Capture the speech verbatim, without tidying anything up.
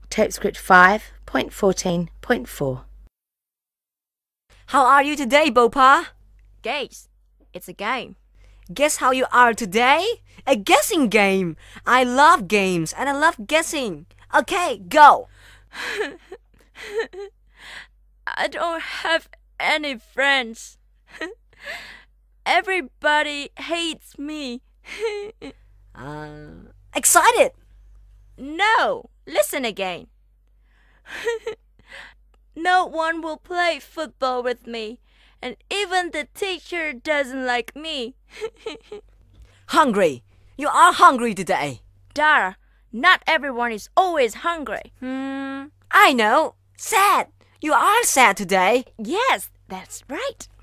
TAPESCRIPT five point fourteen point four. How are you today, Bopa? Guess. It's a game. Guess how you are today? A guessing game. I love games and I love guessing. Okay, go. I don't have any friends. Everybody hates me. uh, excited. No, listen again. No one will play football with me, and even the teacher doesn't like me. Hungry. You are hungry today. Dara, not everyone is always hungry. Hmm, I know. Sad. You are sad today. Yes, that's right.